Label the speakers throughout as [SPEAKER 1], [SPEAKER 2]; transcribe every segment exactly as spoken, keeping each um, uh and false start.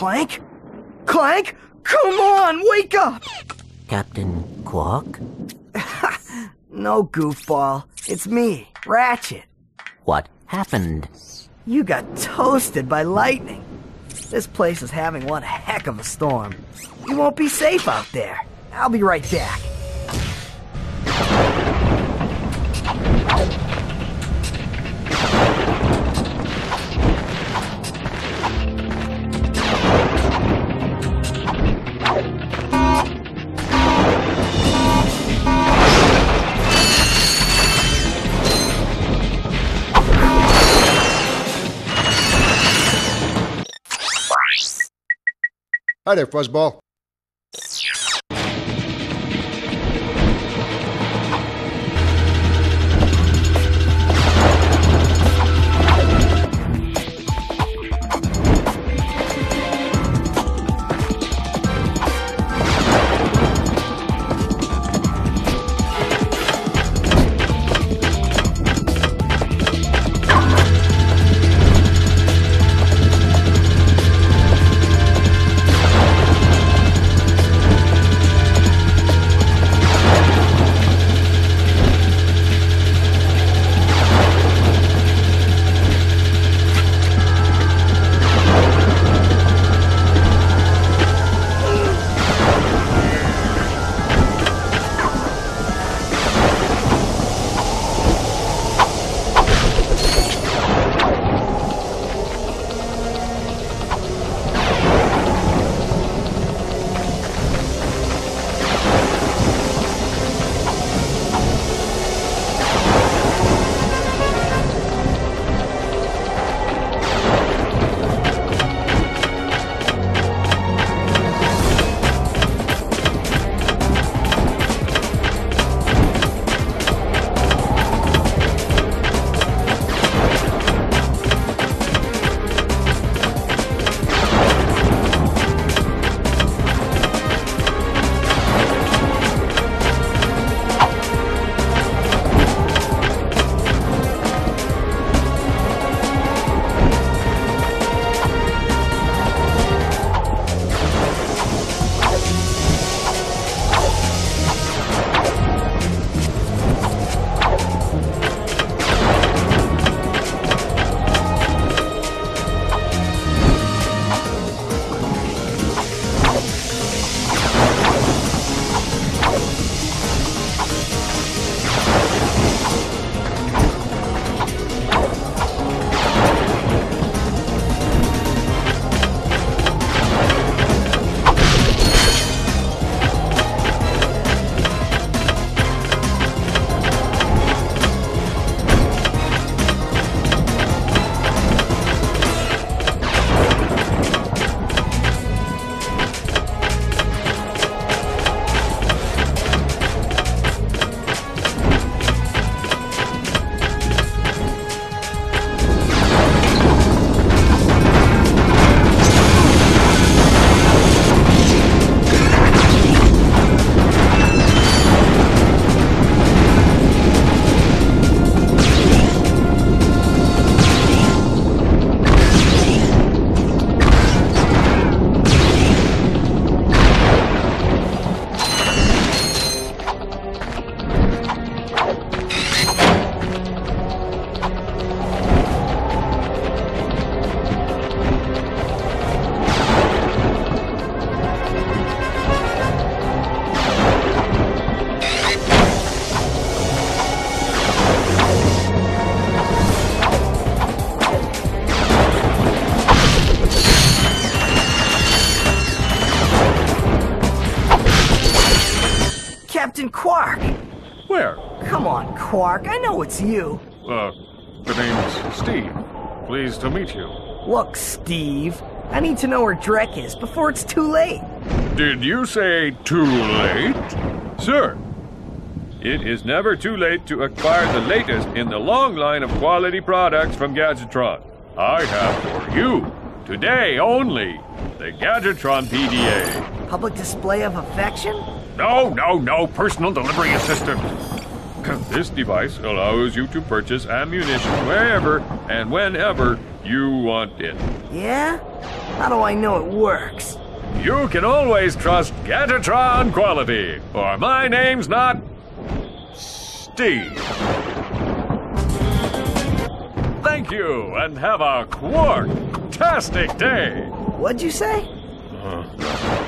[SPEAKER 1] Clank? Clank? Come on, wake up!
[SPEAKER 2] Captain Quark?
[SPEAKER 1] No, goofball. It's me, Ratchet.
[SPEAKER 2] What happened?
[SPEAKER 1] You got toasted by lightning. This place is having one heck of a storm. You won't be safe out there. I'll be right back.
[SPEAKER 3] Hi there, Fuzzball.
[SPEAKER 1] Captain Quark!
[SPEAKER 4] Where?
[SPEAKER 1] Come on, Quark, I know it's you.
[SPEAKER 4] Uh, the name's Steve. Pleased to meet you.
[SPEAKER 1] Look, Steve, I need to know where Drek is before it's too late.
[SPEAKER 4] Did you say too late? Sir, it is never too late to acquire the latest in the long line of quality products from Gadgetron. I have for you, today only, the Gadgetron P D A.
[SPEAKER 1] Public display of affection?
[SPEAKER 4] No, no, no, personal delivery assistant. This device allows you to purchase ammunition wherever and whenever you want it.
[SPEAKER 1] Yeah? How do I know it works?
[SPEAKER 4] You can always trust Gadgetron quality, or my name's not Steve. Thank you, and have a quark-tastic day.
[SPEAKER 1] What'd you say?
[SPEAKER 4] Uh.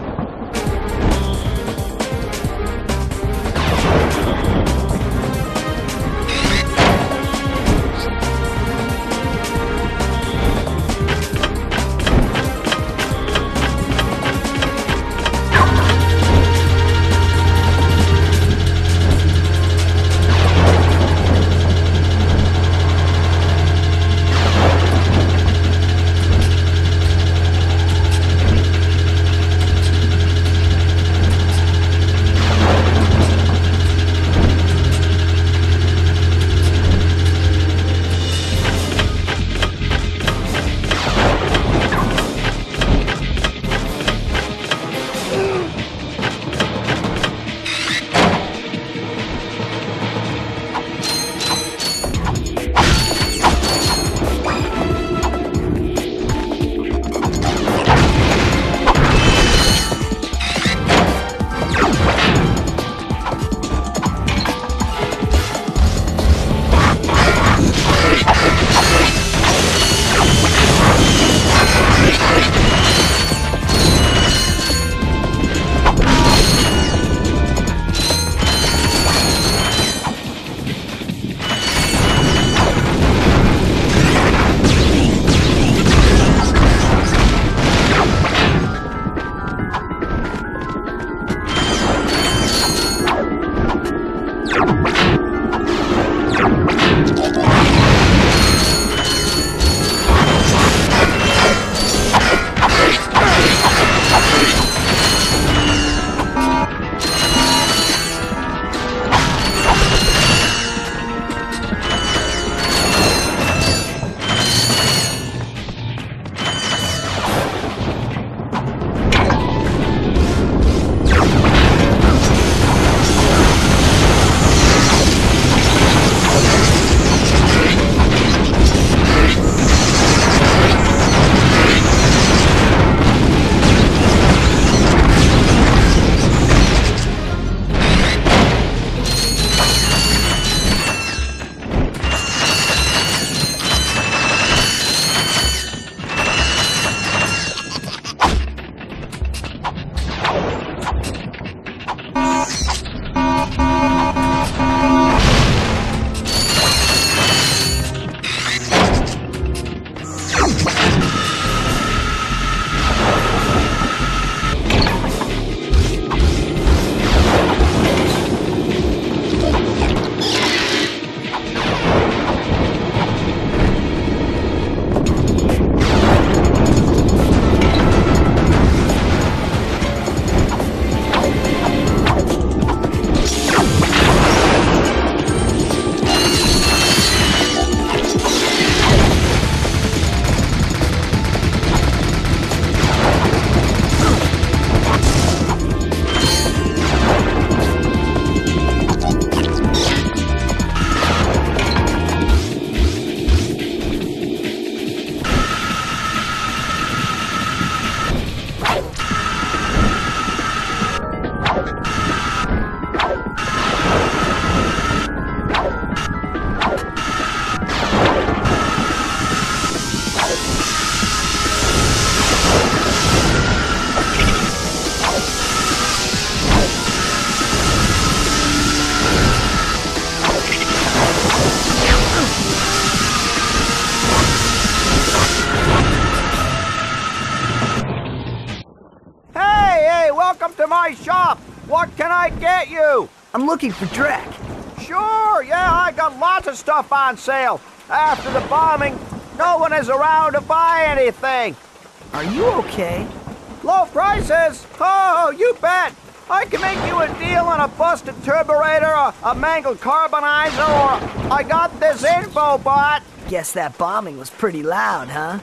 [SPEAKER 3] to my shop. What can I get you?
[SPEAKER 1] I'm looking for Drek.
[SPEAKER 3] Sure, yeah, I got lots of stuff on sale. After the bombing, no one is around to buy anything.
[SPEAKER 1] Are you okay?
[SPEAKER 3] Low prices? Oh, you bet. I can make you a deal on a busted turburator, a, a mangled carbonizer, or I got this info bot.
[SPEAKER 1] Guess that bombing was pretty loud, huh?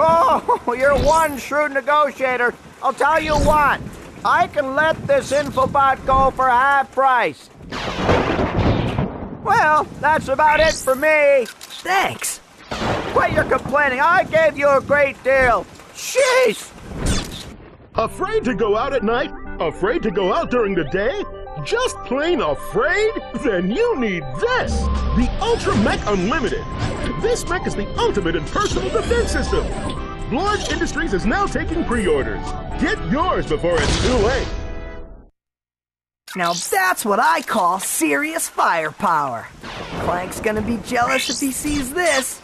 [SPEAKER 3] Oh, you're one shrewd negotiator. I'll tell you what. I can let this infobot go for half price. Well, that's about it for me.
[SPEAKER 1] Thanks.
[SPEAKER 3] Quit your complaining. I gave you a great deal. Jeez!
[SPEAKER 5] Afraid to go out at night? Afraid to go out during the day? Just plain afraid? Then you need this! The Ultra Mech Unlimited! This mech is the ultimate in personal defense system! Blue Arch Industries is now taking pre-orders. Get yours before it's too late!
[SPEAKER 1] Now that's what I call serious firepower. Clank's gonna be jealous if he sees this.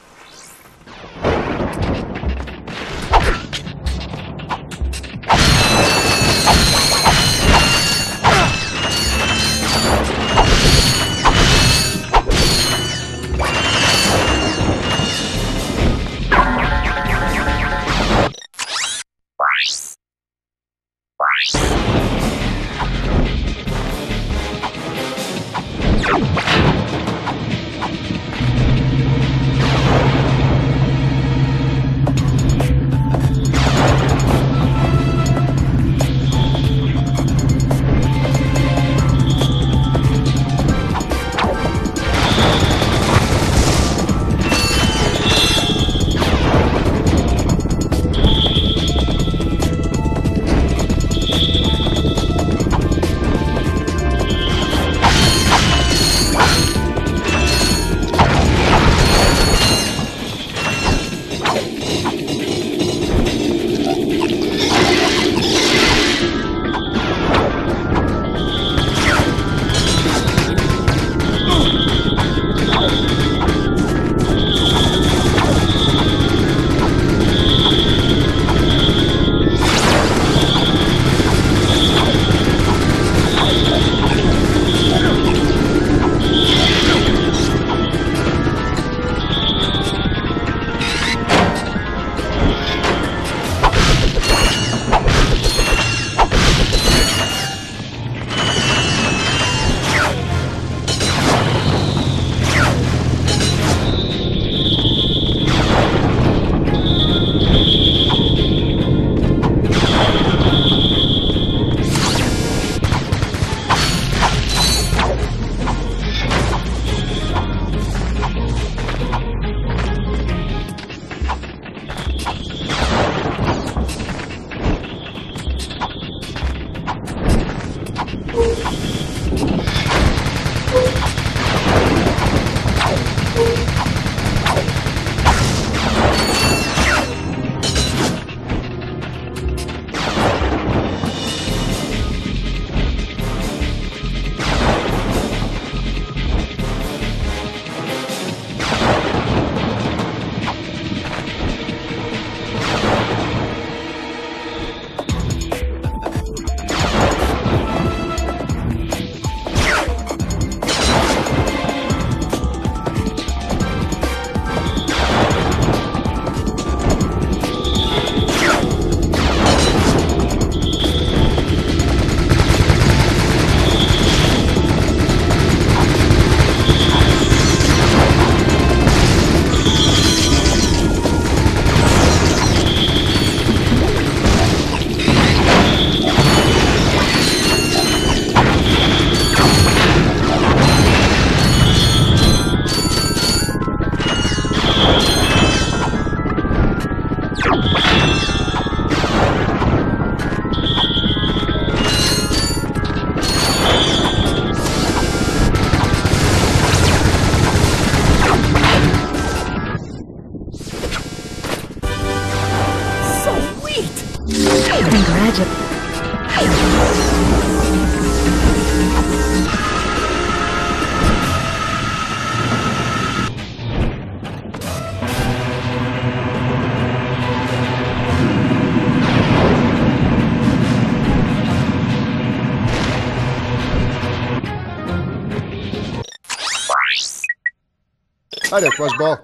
[SPEAKER 6] Hi there, Fuzzball.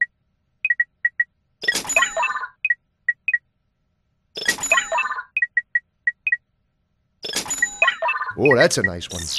[SPEAKER 6] Oh, that's a nice one.